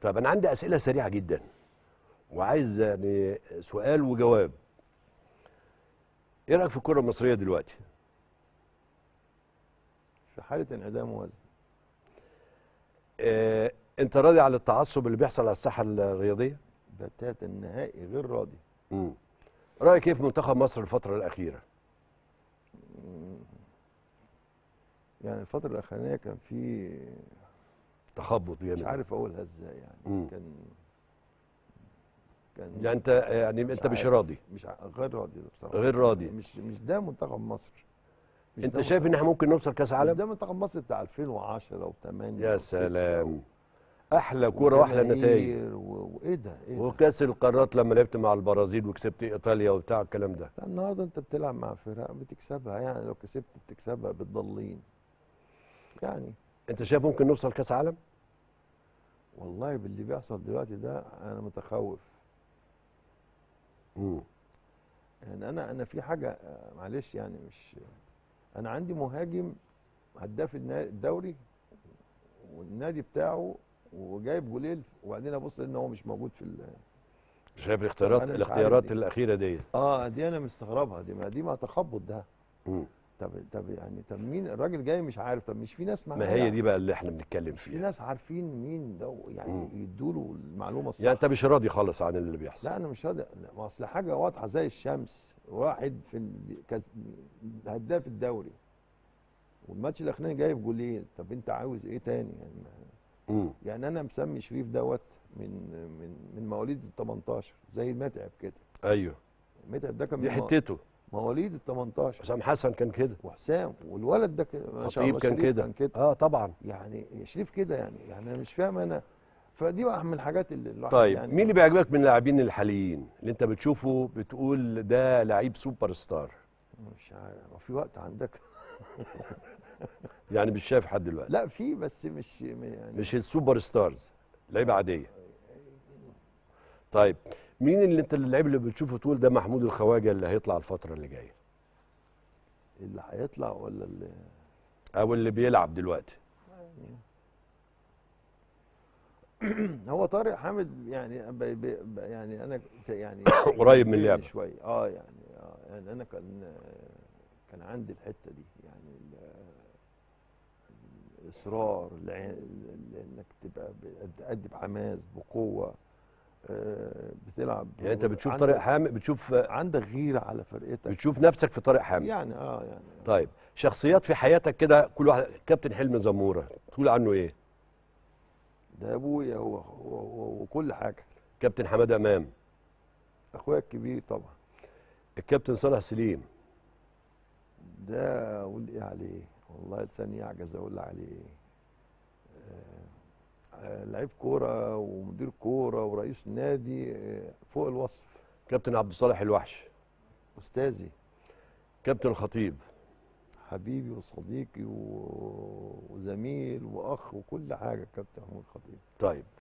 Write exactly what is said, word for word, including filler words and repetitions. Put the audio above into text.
طيب انا عندي اسئله سريعه جدا وعايز يعني سؤال وجواب. ايه رايك في الكره المصريه دلوقتي؟ في حاله انعدام وزن. آه، انت راضي على التعصب اللي بيحصل على الساحه الرياضيه؟ بتاتا النهائي غير راضي. امم رايك ايه في منتخب مصر الفتره الاخيره؟ يعني الفتره الاخرانيه كان في تخبط جامد. مش عارف اقولها ازاي يعني. مم. كان كان يعني انت يعني مش انت مش عارف. راضي؟ مش ع- غير راضي بصراحه. غير راضي. مش مش ده منتخب مصر. مش انت ده شايف ان منتخب احنا ممكن نوصل كاس مش عالم؟ ده منتخب مصر بتاع ألفين وعشرة وثمانية يا وستة سلام، احلى كوره واحلى نتائج. وجماهير و- وايه ده ايه ده. وكاس القارات لما لعبت مع البرازيل وكسبت ايطاليا وبتاع الكلام ده. لا، النهارده انت بتلعب مع فرق بتكسبها، يعني لو كسبت بتكسبها بتضلين يعني. انت شايف ممكن نوصل كاس عالم؟ والله باللي بيحصل دلوقتي ده انا متخوف. امم يعني انا انا في حاجه آه، معلش يعني مش. انا عندي مهاجم هداف النا- الدوري والنادي بتاعه وجايب جولين، وبعدين ابص ان هو مش موجود في ال... شايف الاختيارات أنا مش عارف الاختيارات دي. الاخيره ديت؟ اه دي انا مستغربها، دي ما دي ما تخبط ده. امم طب طب يعني طب مين الراجل جاي مش عارف، طب مش في ناس معاه ما هي يعني. دي بقى اللي احنا بنتكلم مش في فيها. ناس عارفين مين ده يعني مم. يدوا له المعلومه الصح. يعني انت مش راضي خالص عن اللي بيحصل؟ لا انا مش راضي. لا، ما اصل حاجه واضحه زي الشمس، واحد في ال- كز- هداف الدوري والماتش الاخراني جايب جولين، طب انت عاوز ايه تاني يعني ما- امم يعني انا مسمي شريف دوت من من من مواليد ال تمنتاشر زي متعب كده. ايوه، متعب ده كان دي من مو- حتته. مواليد ال تمنتاشر. حسام حسن كان كده، وحسام والولد ده كده ما شاء خطيب الله كان شريف كده. كان كده. اه طبعا. يعني شريف كده يعني يعني انا مش فاهم انا. فدي واحد من الحاجات اللي الواحد طيب يعني. مين اللي بيعجبك من اللاعبين الحاليين اللي انت بتشوفه بتقول ده لعيب سوبر ستار؟ مش عارف، هو في وقت عندك؟ يعني مش شايف حد دلوقتي؟ لا في، بس مش يعني مش السوبر ستارز، لعيبه عاديه. طيب مين اللي انت اللعيب اللي بتشوفه تقول ده محمود الخواجه اللي هيطلع الفتره اللي جايه؟ اللي هيطلع ولا اللي او اللي بيلعب دلوقتي؟ هو طارق حامد يعني ب... ب... ب... يعني انا ك- يعني قريب من ينبهني اللعبة. شويه اه يعني اه يعني انا كان كان عندي الحته دي يعني ال- الاصرار الع- ال- انك تبقى بتأدي بحماس بقوه آه، بتلعب يعني انت بتشوف عندك- طارق حامد، بتشوف عندك غيره على فرقتك بتشوف نفسك في طارق حامد؟ يعني اه يعني طيب شخصيات في حياتك كده كل واحد، كابتن حلمي زموره تقول عنه ايه؟ ده ابويا هو هو- هو- وكل حاجه. كابتن حماده امام؟ اخويا الكبير طبعا. الكابتن صالح سليم؟ ده اقول ايه عليه، والله لساني يعجز اقول عليه ايه. آه، آه، لعيب كوره ومدير كوره ورئيس نادي آه، فوق الوصف. كابتن عبد الصالح الوحش؟ استاذي كابتن الخطيب؟ حبيبي وصديقي و- وزميل واخ وكل حاجه كابتن محمود خطيب. طيب